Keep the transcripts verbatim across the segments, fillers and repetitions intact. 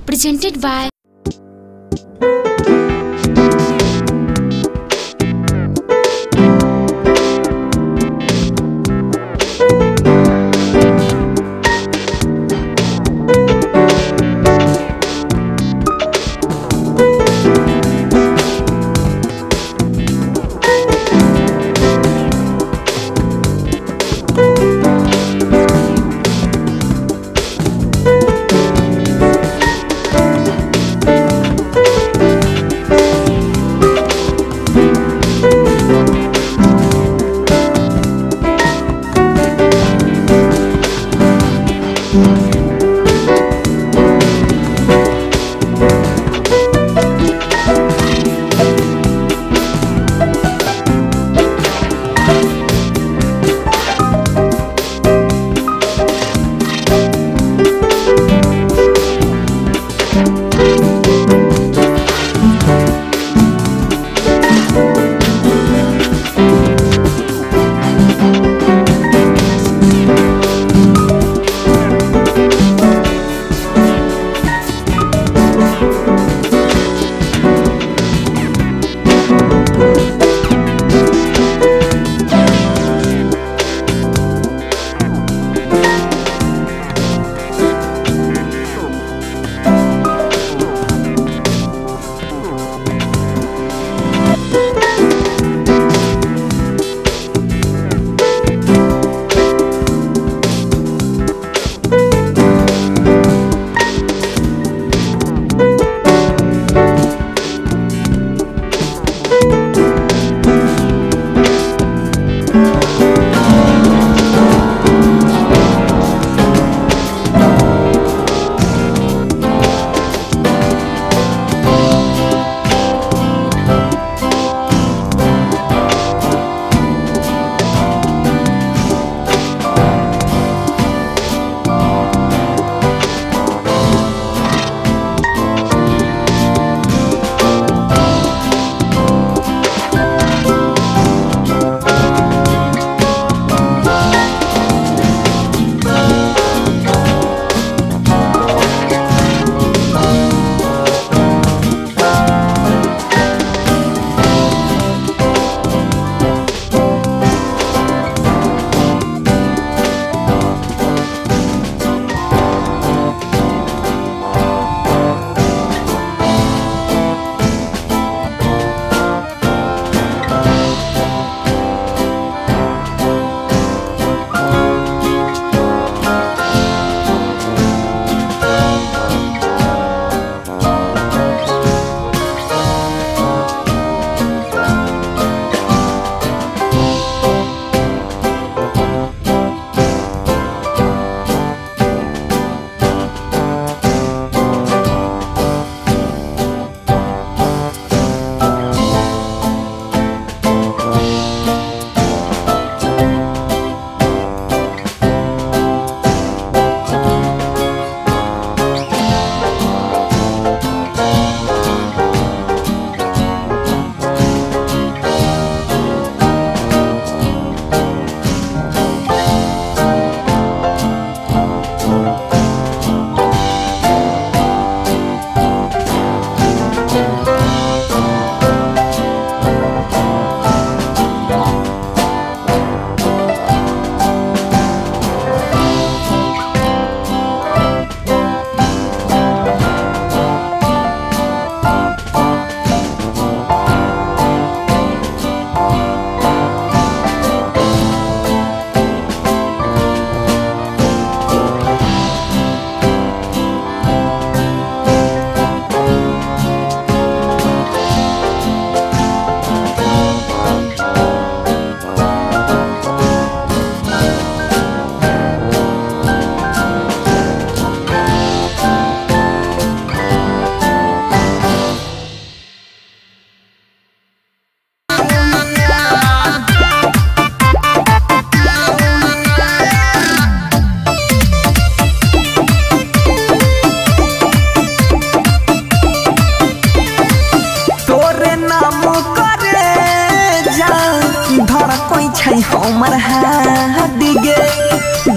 presented by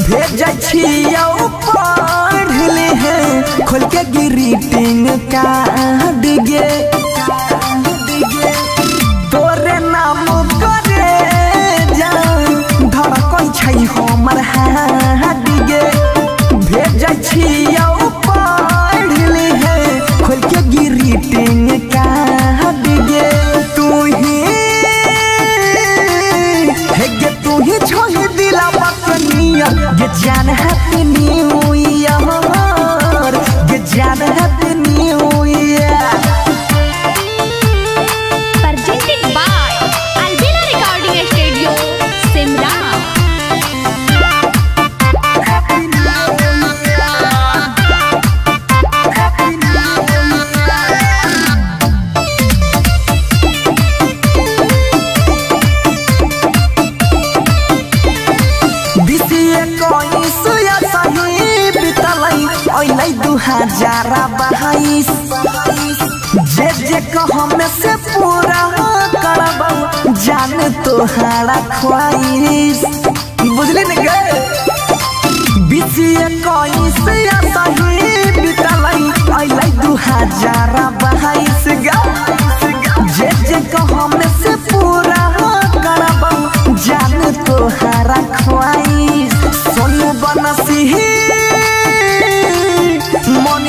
भेजै छियौ पढ़ ले हैं खोल के ग्रीटिंग कार्ड गे तोरे नाम करे जान धड़कन छै हमर हाथ गे भेजै छियौ पढ़ ले हैं खोल के ग्रीटिंग कार्ड गे तू ही हे गे तू ही छोड़ दिला बकनिया गे जान हैप्पी न्यू ईयर गे जान happy new year. Presented by Albina Recording Studio, Simra. Happy New Year, Happy New बीसीए कोइस या सही बितलै ओइलै दू हजार बाईस जे जे कहम से पूरा करबौ जान तोहारा ख्वाहिश बुझली न गे बीसीए कोइस या सही बितलै ओइलै दू हजार बाईस गे जे जे कहम से पूरा करबौ जान तोहारा ख्वाहिश सोनू बनसी मन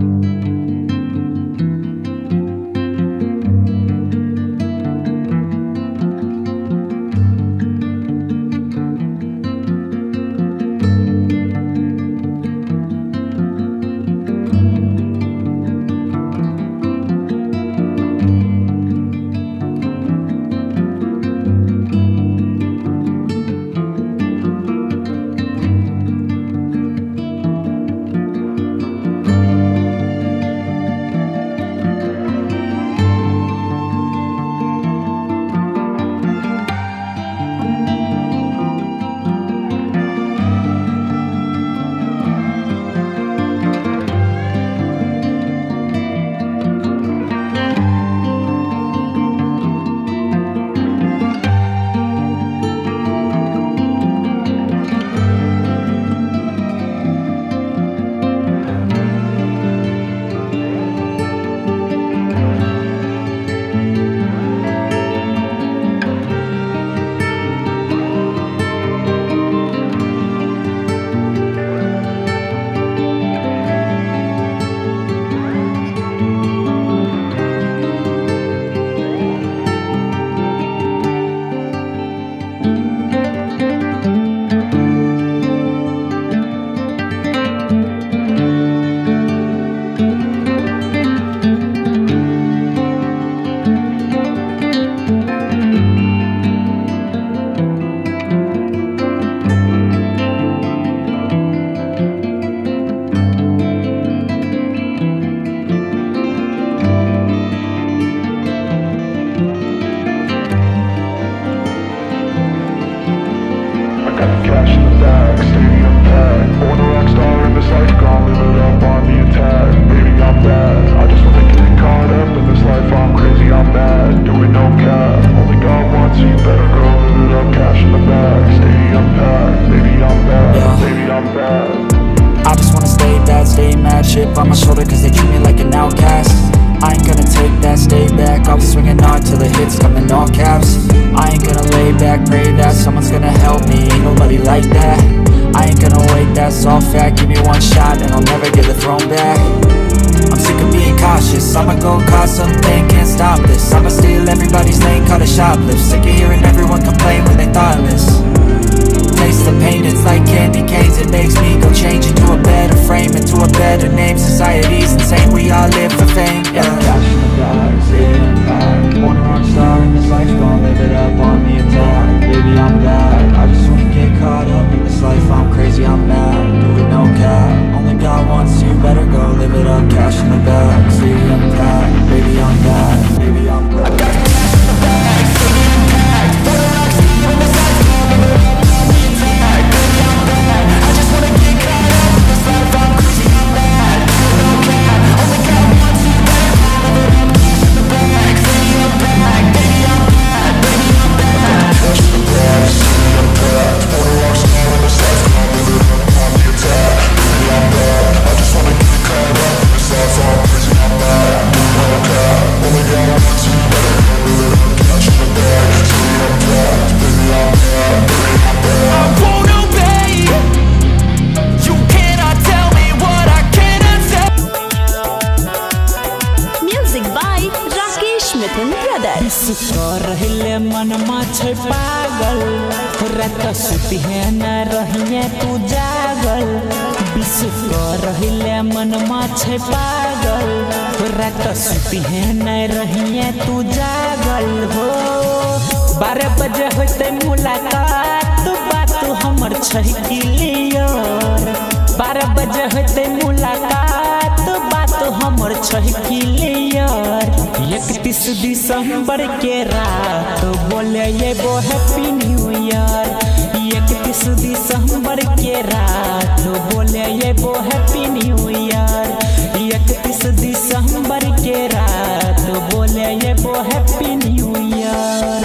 on my shoulder cause they treat me like an outcast. I ain't gonna take that, stay back. I'll be swinging hard till the hits come in all caps. I ain't gonna lay back, pray that someone's gonna help me. Ain't nobody like that. I ain't gonna wait, that's all fact. Give me one shot and I'll never get the throne back. I'm sick of being cautious, I'ma go cause something, can't stop this. I'ma steal everybody's lane, call it shoplift. Sick of hearing everyone complain when they thoughtless. Taste the pain, it's like candy canes. It makes me go change into a better frame, into a better name. Society's insane, we all live for fame, yeah. Cash in the bag, stadium packed. Born a rock star in this life, gon' live it up on the attack. Baby, I'm bad, I just wanna get caught up in this life. I'm crazy, I'm mad, do it no cap. Only God wants you, better go live it up. Cash in the bag, stadium packed. Baby, I'm bad, baby, I'm bad. Back, किस करहिले मनमा छै पागल रात सुतिहे न रहिए तू जागल विष करहिले मनमा छै पागल रात सुतिहे न रहिए तू जागल हो बारह बजे होते मुलाकात बात हमर छै क्लियर बारह बजे होते मुलाकात बात हमर छै क्लियर इकतीस दिसंबर के रात बोले ये वो हैप्पी न्यू ईयर इकतीस दिसंबर के रात बोले ये वो हैप्पी न्यू ईयर इकतीस दिसंबर के रात बोले ये वो हैप्पी न्यू ईयर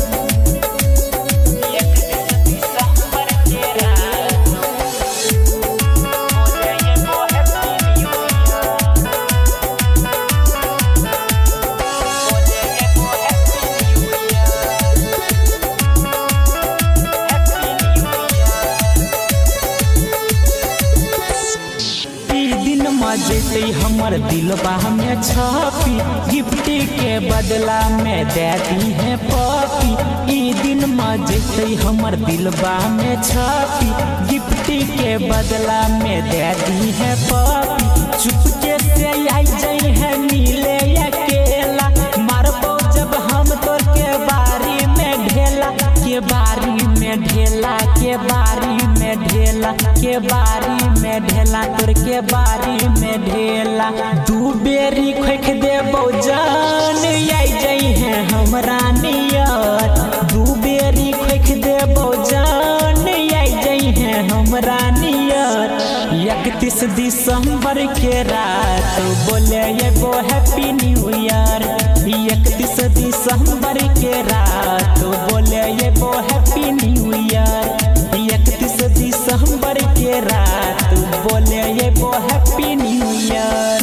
जैसे हमर दिलबा में छपी गिफ्ट के बदला में देती है पपी ई दिन में जैसे हमर दिलबा में छपी गिफ्ट के बदला में देती है पपी चुपके से आई जाई है मिले अकेला मारबो जब हम तोर के बारी में ढेला के बारी में ढेला के बारी में ढेला के बारी में ढेला तोर के बारी में ढेला दू बेरी खोख देबो जान आई जाई है हमरा नियर दू बेरी खोख देबो जान आई जाई है हमरा नियर इकतीस दिसंबर के रात बोले ये वो हैप्पी न्यू ईयर इकतीस दिसंबर के रात बोले ये वो हैप्पी न्यू ईयर इकतीस दिसंबर के रात बोले ये वो हैप्पी न्यू ईयर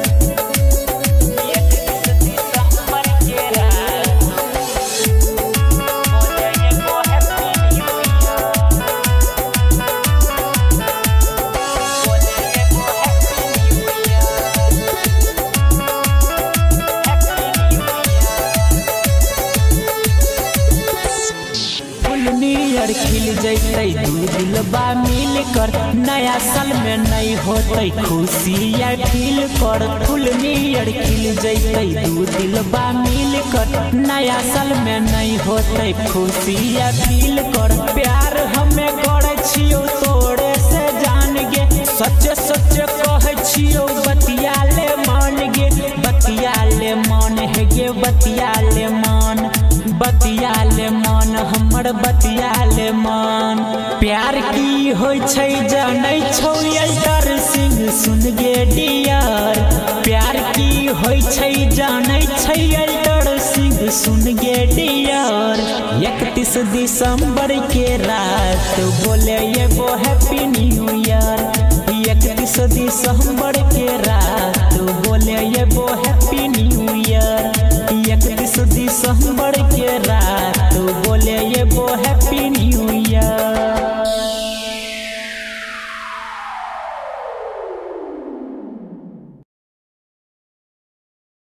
खिल जैते दू दिलबा मिल कर नया साल में नहीं होते खुशी या फील कर फूल नियर खिल जैते दू दिलबा मिल कर नया साल में नहीं होते खुशी या फील कर प्यार हमें करे छियो तोरे से जान गे सच सच कहे छियो बतिया ले मान गे बतिया ले मान है गे बतिया ले मान बतिया ले मान हमर बतिया ले मान प्यार की होय छै जानै छौ एल्डर सिंह सुन गे डियर प्यार की होय छै जानै छै एल्डर सिंह सुन गे डियर इकतीस दिसंबर के रात बोले ये वो हैप्पी न्यू ईयर इकतीस दिसंबर के रात बोले ये